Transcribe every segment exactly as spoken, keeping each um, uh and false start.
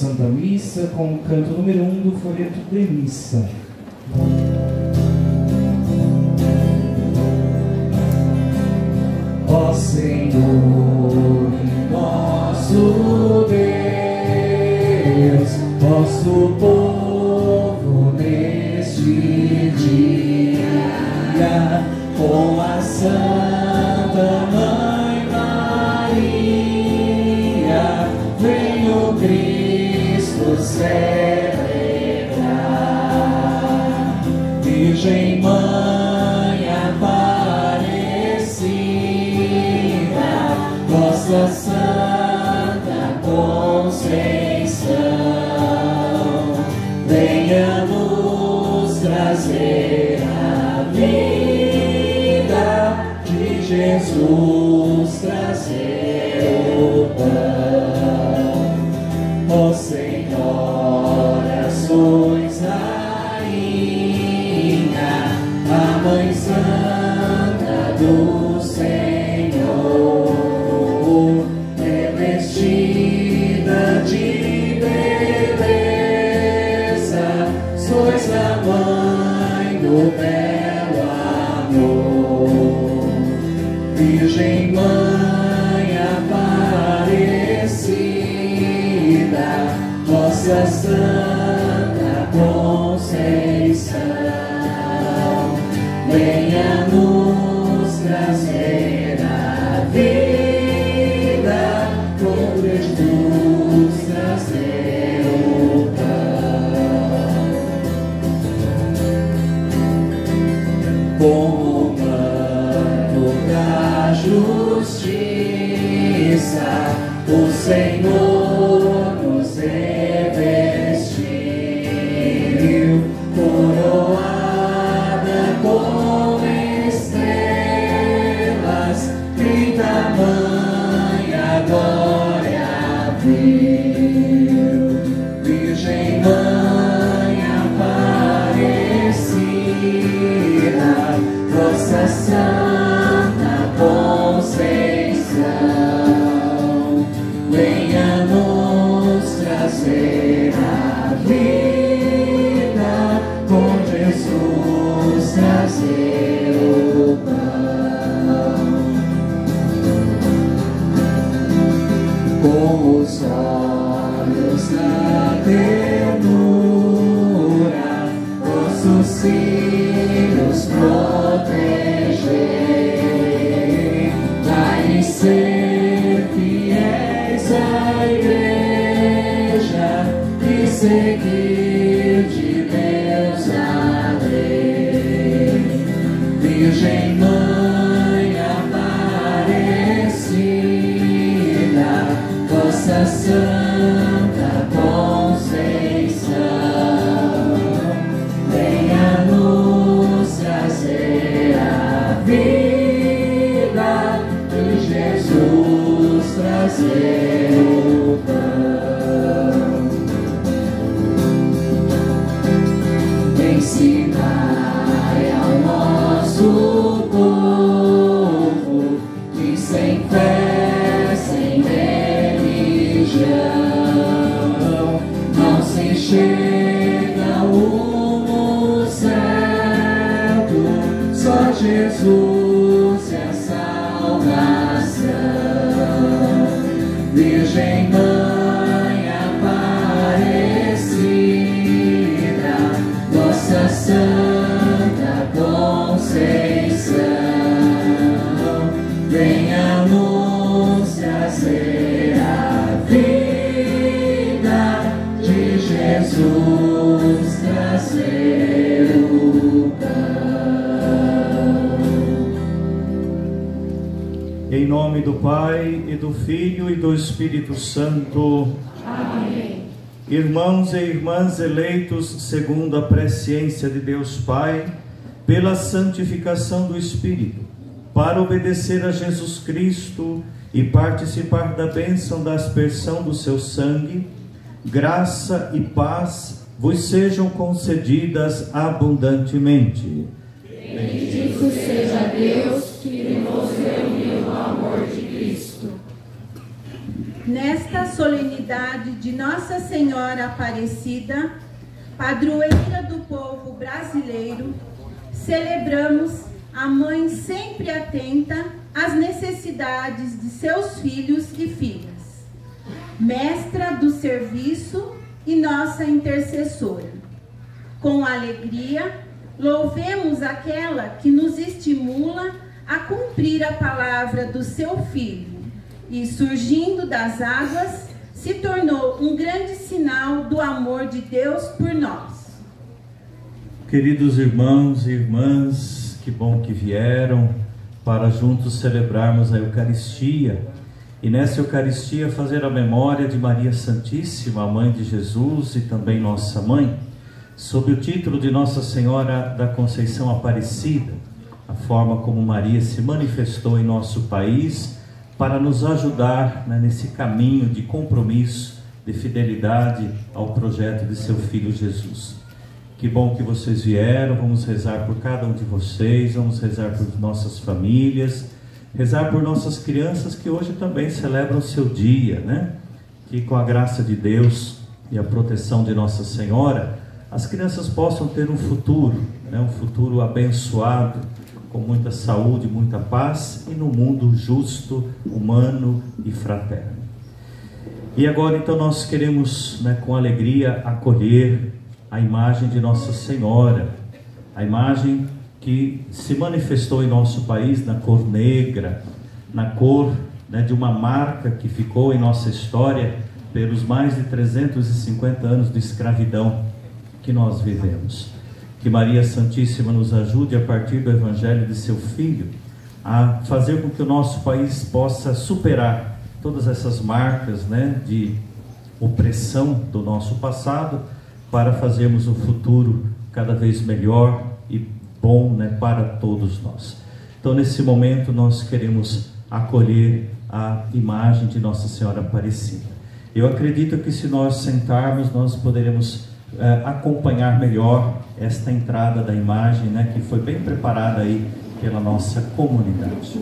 Santa Missa com o canto número um do folheto de missa. Ó Senhor, nosso Deus, vosso povo neste dia, com a Santa Mãe Maria, vem o Cristo celebrar. Virgem Mãe Aparecida, vossa Santa Conceição, venha nos trazer a vida de Jesus, trazer o pão. Ó Senhora, sois rainha, a Mãe Santa do Senhor, revestida de beleza, sois a Mãe do belo amor. Virgem Mãe Aparecida, vossa Santa Conceição, venha nos trazer a vida, com Jesus trazer o pão. Com o manto da justiça, o Senhor nos revestiu, coroada com estrelas, em tamanha glória viu. Virgem Mãe Aparecida, vossa Santa Conceição, venha nos trazer a vida, com Jesus trazer o pão. Com os olhos da ternura, vossos filhos protegei, dai ser fiéis à Igreja e seguir de Deus a lei. Virgem Mãe Aparecida, vossa Santa Conceição, venha nos trazer a vida de Jesus, trazer o pão. Ensinai ao nosso povo que sem fé, sem religião, não se chega o rumo certo, só Jesus é a salvação. Virgem Mãe Aparecida, vossa Santa Conceição, venha nos trazer a vida de Jesus, trazer o pão. Em nome do Pai, e do Filho, e do Espírito Santo. Amém. Irmãos e irmãs eleitos segundo a presciência de Deus Pai, pela santificação do Espírito, para obedecer a Jesus Cristo e participar da bênção da aspersão do seu sangue, graça e paz vos sejam concedidas abundantemente. Bendito seja Deus que nos reuniu no amor de Cristo. nesta solenidade de Nossa Senhora Aparecida, padroeira do povo brasileiro, celebramos a mãe sempre atenta às necessidades de seus filhos e filhas, mestra do serviço e nossa intercessora. Com alegria, louvemos aquela que nos estimula a cumprir a palavra do seu Filho e, surgindo das águas, se tornou um grande sinal do amor de Deus por nós. Queridos irmãos e irmãs, que bom que vieram para juntos celebrarmos a Eucaristia e nessa Eucaristia fazer a memória de Maria Santíssima, a Mãe de Jesus e também nossa Mãe, sob o título de Nossa Senhora da Conceição Aparecida, a forma como Maria se manifestou em nosso país para nos ajudar, né, nesse caminho de compromisso, de fidelidade ao projeto de seu Filho Jesus. Que bom que vocês vieram, vamos rezar por cada um de vocês, vamos rezar por nossas famílias, rezar por nossas crianças que hoje também celebram o seu dia, né? Que com a graça de Deus e a proteção de Nossa Senhora, as crianças possam ter um futuro, né? Um futuro abençoado, com muita saúde, muita paz e no mundo justo, humano e fraterno. E agora então nós queremos, né, com alegria acolher a imagem de Nossa Senhora, a imagem que se manifestou em nosso país na cor negra, na cor, né, de uma marca que ficou em nossa história pelos mais de trezentos e cinquenta anos de escravidão que nós vivemos. Que Maria Santíssima nos ajude, a partir do Evangelho de seu Filho, a fazer com que o nosso país possa superar todas essas marcas, né, de opressão do nosso passado, para fazermos um futuro cada vez melhor e bom, né, para todos nós. Então, nesse momento, nós queremos acolher a imagem de Nossa Senhora Aparecida. Eu acredito que se nós sentarmos, nós poderemos Uh, acompanhar melhor esta entrada da imagem, né, que foi bem preparada aí pela nossa comunidade.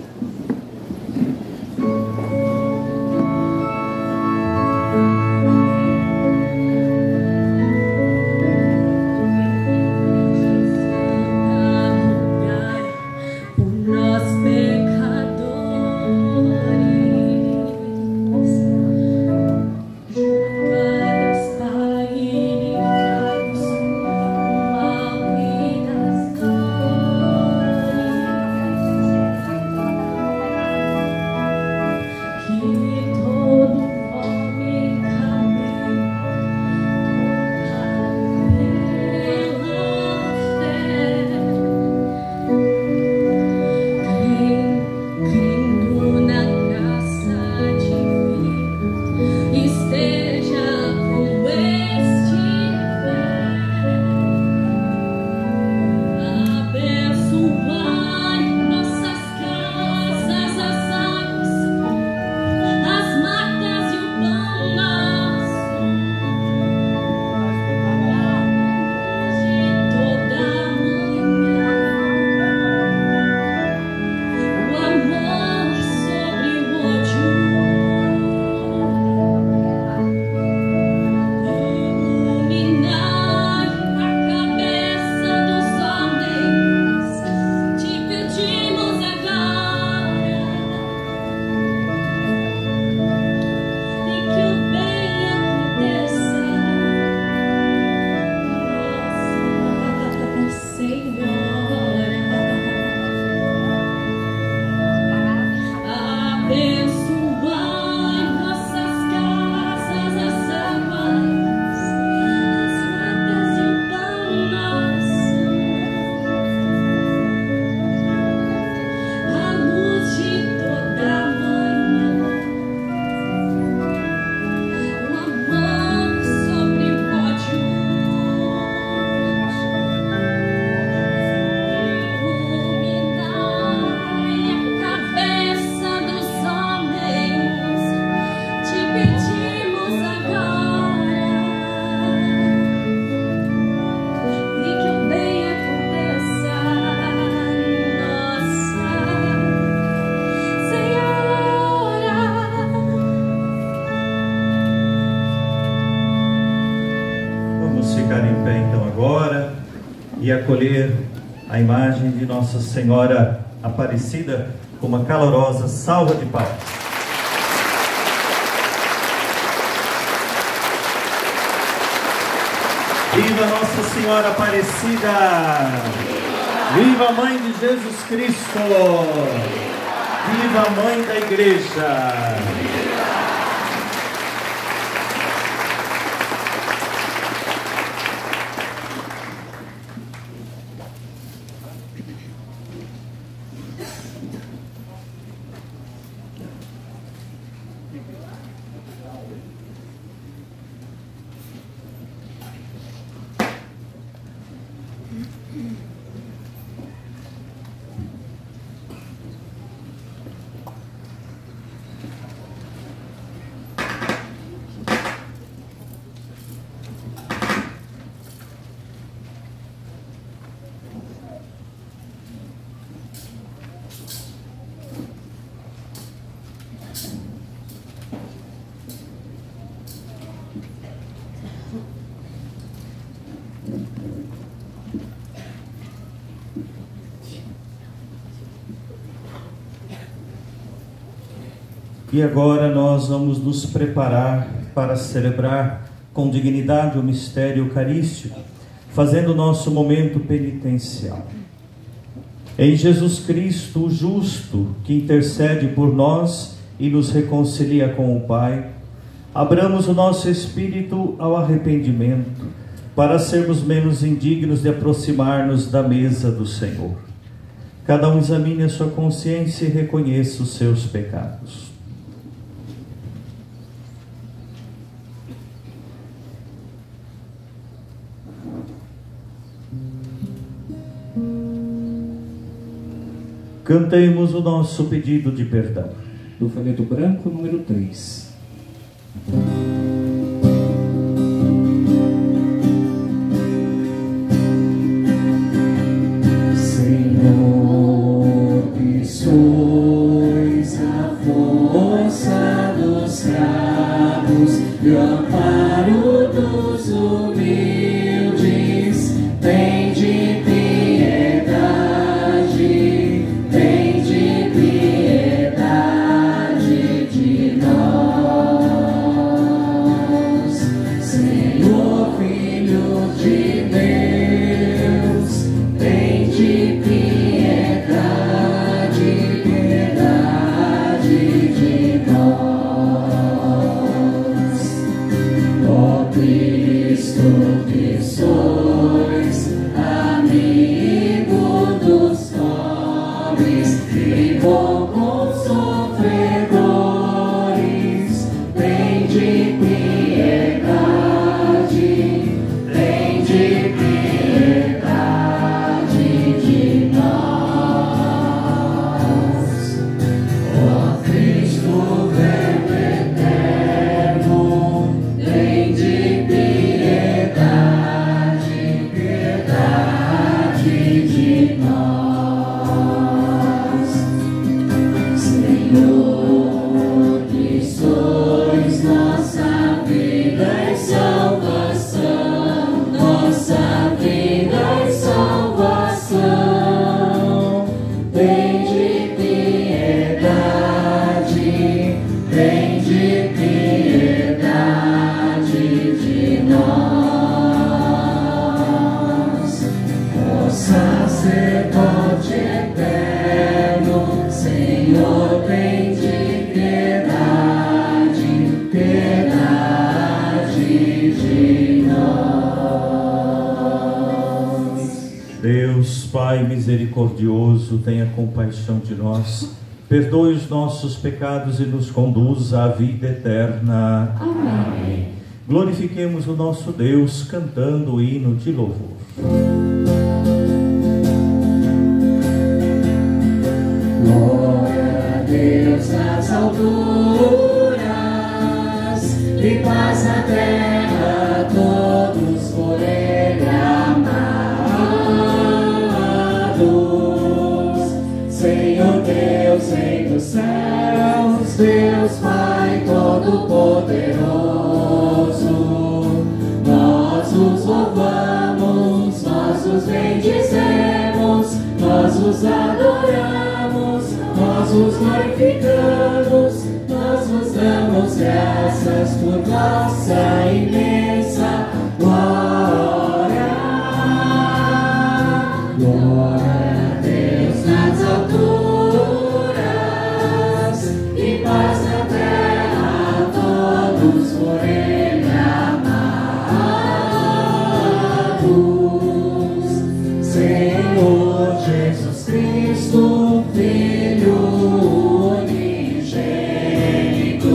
ficar em pé então agora e acolher a imagem de Nossa Senhora Aparecida com uma calorosa salva de palmas. Viva Nossa Senhora Aparecida! Viva a Mãe de Jesus Cristo! Viva a Mãe da Igreja! E agora nós vamos nos preparar para celebrar com dignidade o mistério eucarístico, fazendo o nosso momento penitencial. Em Jesus Cristo, o justo, que intercede por nós e nos reconcilia com o Pai, abramos o nosso espírito ao arrependimento, para sermos menos indignos de aproximar-nos da mesa do Senhor. Cada um examine a sua consciência e reconheça os seus pecados. Cantemos o nosso pedido de perdão. Do folheto branco, número três. Senhor, que sois a força dos fracos e o amparo dos humildes, tende piedade, tende piedade de nós. Senhor, Filho de Deus, tende piedade, piedade de nós. Ó Cristo, que sois amigo dos pobres e bom com sofredores, tende piedade, tende piedade de nós. Ó Cristo, Verbo eterno, tende piedade, piedade de nós. Senhor, que sois nossa vida e salvação, nossa vida e salvação, tende piedade, tende piedade de nós. Ó sacerdote eterno, Senhor, tende piedade, piedade de nós. Deus, Pai misericordioso, tenha compaixão de nós, perdoe os nossos pecados e nos conduza à vida eterna. Amém. Glorifiquemos o nosso Deus cantando o hino de louvor. Glória a Deus nas alturas e paz na terra, todos por Ele amados. Senhor Deus, Rei dos céus, Deus Pai Todo-Poderoso, nós os louvamos. vos adoramos, nós vos glorificamos, nós vos damos graças por vossa imensa glória. Glória a Deus nas alturas e paz na terra a todos por Ele amados. Senhor Jesus Cristo, Filho unigênito,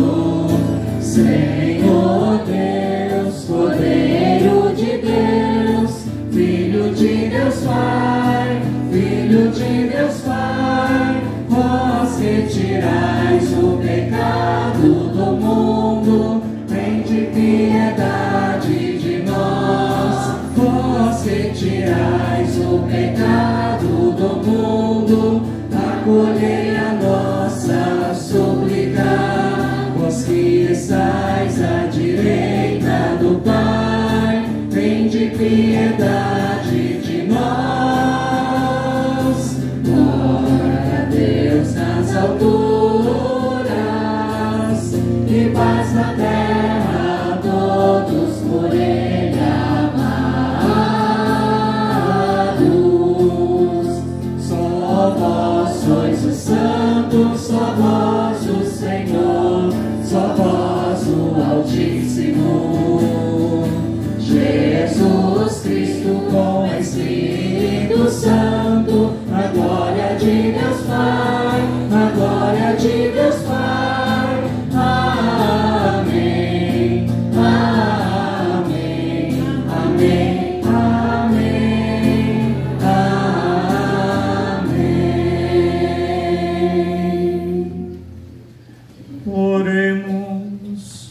Senhor Deus, Cordeiro de Deus, Filho de Deus Pai, Filho de Deus Pai, vós retirais o pecado do mundo, tende piedade de nós. Vós retirais o pecado do mundo, acolhei a nossa súplica. Vós que estais à direita do Pai, tende piedade de nós. Glória a Deus nas alturas e paz na terra a todos por Ele amados. Só vós sois o Santo, só vós o Senhor, só vós o Altíssimo, Jesus Cristo com o Espírito Santo, a glória de Deus Pai, a glória de Deus Pai. Amém, amém, amém, amém, amém. Oremos.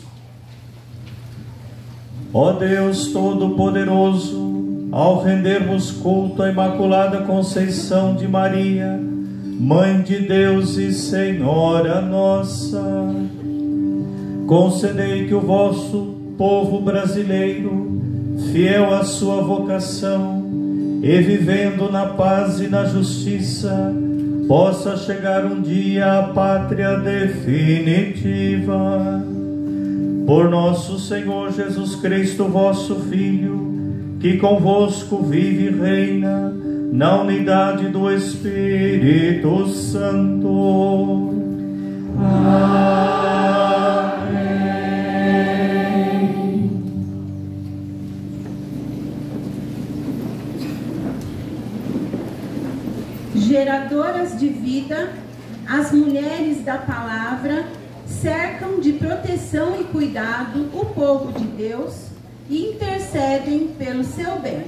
Ó Deus Todo-Poderoso, ao rendermos culto à Imaculada Conceição de Maria, Mãe de Deus e Senhora nossa, concedei que o vosso povo brasileiro, fiel à sua vocação e vivendo na paz e na justiça, possa chegar um dia à pátria definitiva. Por nosso Senhor Jesus Cristo, vosso Filho, que convosco vive e reina na unidade do Espírito Santo. Amém. Geradoras de vida, as mulheres da palavra cercam de proteção e cuidado o povo de Deus e intercedem pelo seu bem.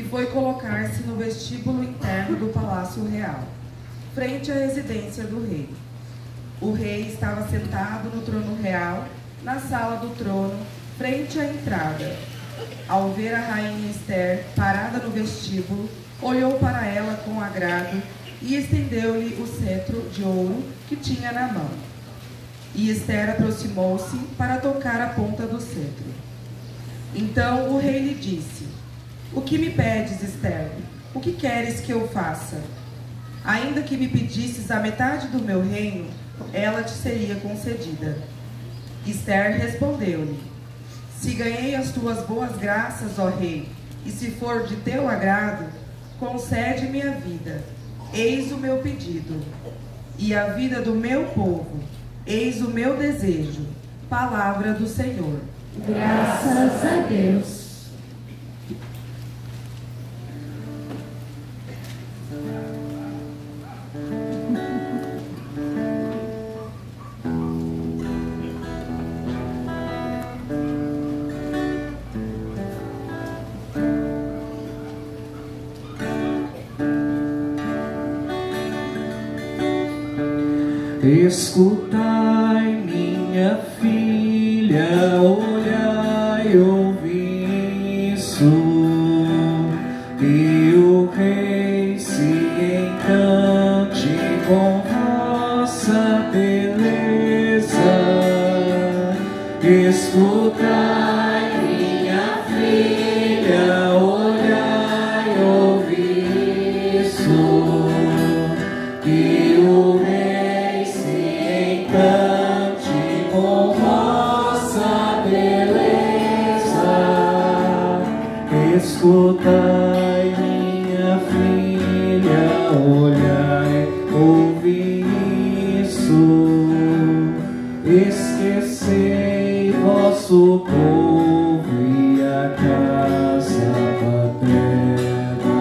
foi colocar-se no vestíbulo interno do Palácio Real, frente à residência do rei. O rei estava sentado no trono real, na sala do trono, frente à entrada. Ao ver a rainha Esther parada no vestíbulo, olhou para ela com agrado e estendeu-lhe o cetro de ouro que tinha na mão. E Esther aproximou-se para tocar a ponta do cetro. Então o rei lhe disse: "O que me pedes, Esther? O que queres que eu faça? Ainda que me pedisses a metade do meu reino, ela te seria concedida." Esther respondeu-lhe: "Se ganhei as tuas boas graças, ó rei, e se for de teu agrado, concede-me a vida, eis o meu pedido, e a vida do meu povo, eis o meu desejo. Palavra do Senhor." Graças a Deus. Escutai, minha filha, olhai, ouvi isso, e o rei se encante com vossa beleza. Escutai, minha filha, olhai, ouvi isso, e o rei cante com vossa beleza. Escutai, minha filha, olhai, ouvi isso. Esquecei vosso povo e a casa paterna,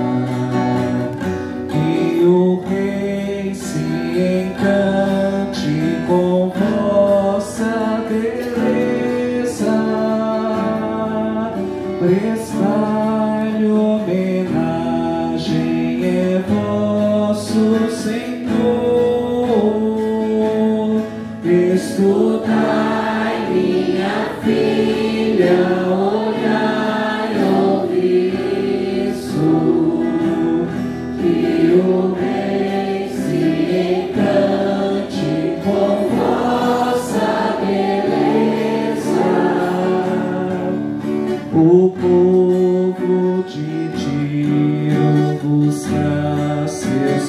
que o rei se encante com vossa beleza. Prestai-lhe homenagem, é vosso Senhor. Escutai, minha filha, olhai, ouvi isso, que o rei se encante com vossa beleza. O povo de Tiro busca seus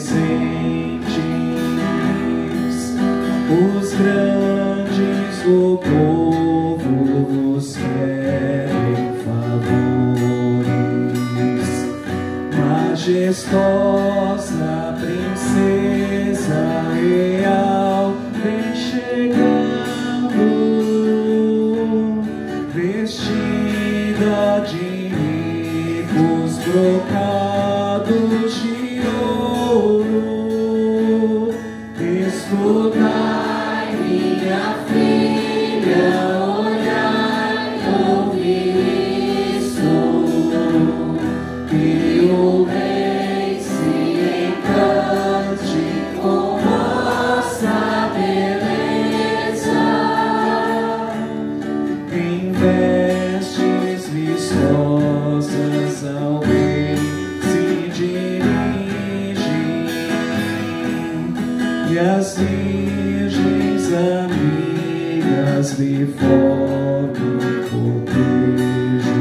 presentes, os grandes do povo vos querem favores. Majestosa princesa real vem chegando, vestida de ricos brocados de ouro. Escutai, minha filha, olhai, ouvi isso, que o rei se encante com vossa beleza. Em vestes vistosas ao rei se dirigem, e as virgens amigas lhe formam cortejo.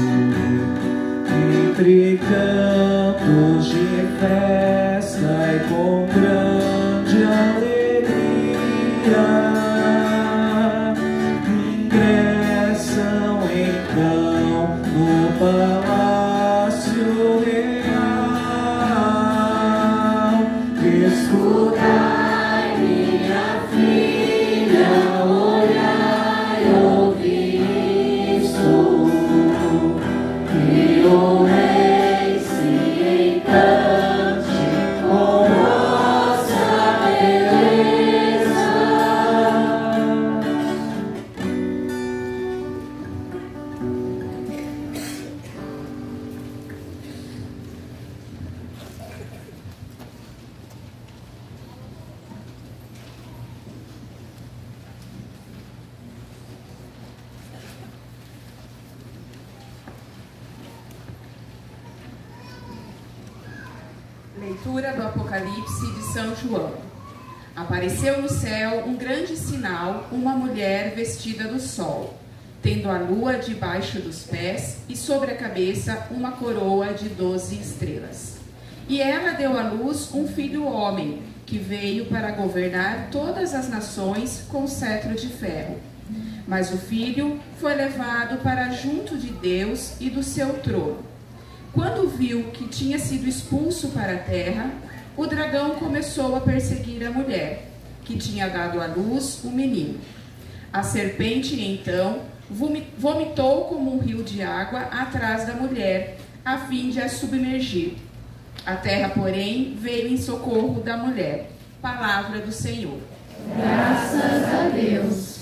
Entre cantos de festa e com grande alegria, ingressam então no Palácio Real. Escutai, minha filha, olhai, ouvi isso, que o rei se encante com vossa beleza. Leitura do Apocalipse de São João. Apareceu no céu um grande sinal, uma mulher vestida do sol, tendo a lua debaixo dos pés e sobre a cabeça uma coroa de doze estrelas. E ela deu à luz um filho homem, que veio para governar todas as nações com cetro de ferro. Mas o filho foi levado para junto de Deus e do seu trono. Quando viu que tinha sido expulso para a terra, o dragão começou a perseguir a mulher, que tinha dado à luz o menino. A serpente, então, vomitou como um rio de água atrás da mulher, a fim de a submergir. A terra, porém, veio em socorro da mulher. Palavra do Senhor. Graças a Deus.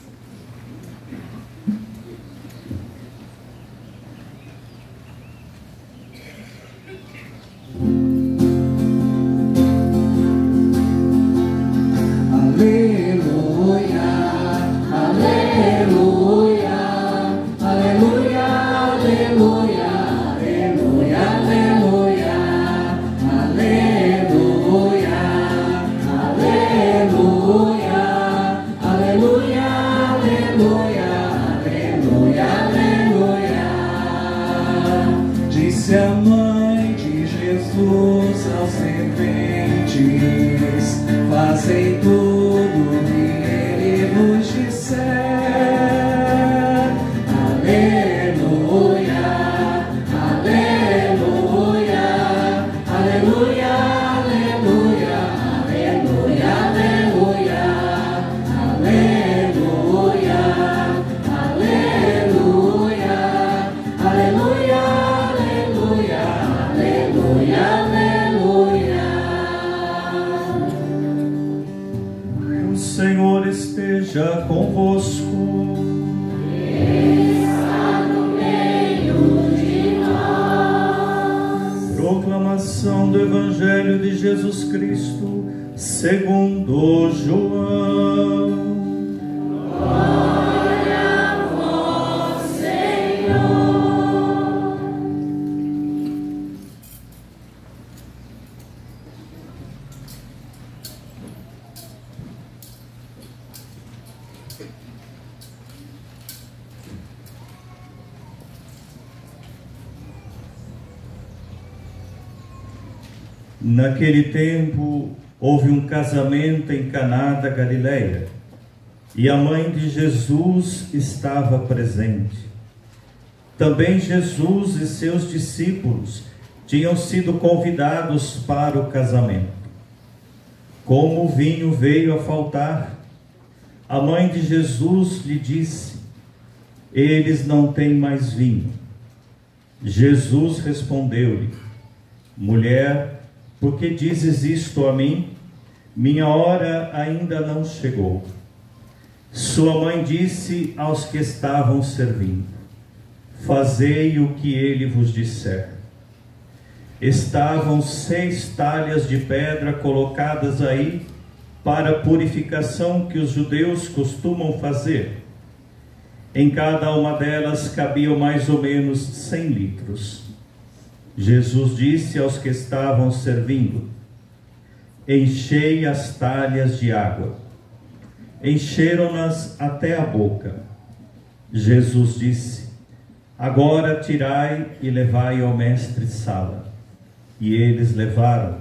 Disse a mãe de Jesus aos serpentes: fazei tudo o que ele vos disser. Aleluia, aleluia, aleluia, aleluia, aleluia, aleluia, aleluia, aleluia, aleluia. O Senhor esteja convosco. Está no meio de nós. Proclamação do Evangelho de Jesus Cristo segundo João. Glória a vós, Senhor. Naquele tempo, houve um casamento em Caná da Galileia, e a mãe de Jesus estava presente. Também Jesus e seus discípulos tinham sido convidados para o casamento. Como o vinho veio a faltar, a mãe de Jesus lhe disse: eles não têm mais vinho. Jesus respondeu-lhe: mulher, por que dizes isto a mim? Minha hora ainda não chegou. Sua mãe disse aos que estavam servindo: fazei o que ele vos disser. Estavam seis talhas de pedra colocadas aí para a purificação que os judeus costumam fazer. Em cada uma delas cabiam mais ou menos cem litros. Jesus disse aos que estavam servindo: enchei as talhas de água. Encheram-nas até a boca. Jesus disse: agora tirai e levai ao mestre-sala. E eles levaram.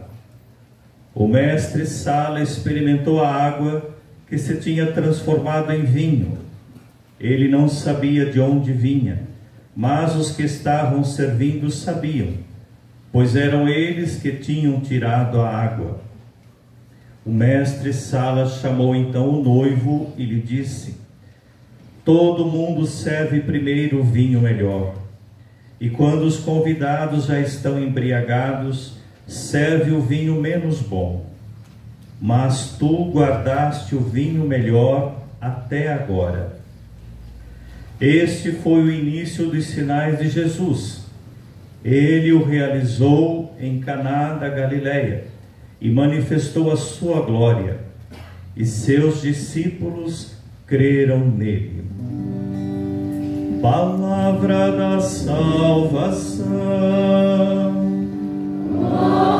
O mestre-sala experimentou a água que se tinha transformado em vinho. Ele não sabia de onde vinha, mas os que estavam servindo sabiam, pois eram eles que tinham tirado a água. O mestre-sala chamou então o noivo e lhe disse: todo mundo serve primeiro o vinho melhor, e quando os convidados já estão embriagados, serve o vinho menos bom. Mas tu guardaste o vinho melhor até agora. Este foi o início dos sinais de Jesus. Ele o realizou em Caná da Galileia e manifestou a sua glória, e seus discípulos creram nele. Palavra da salvação.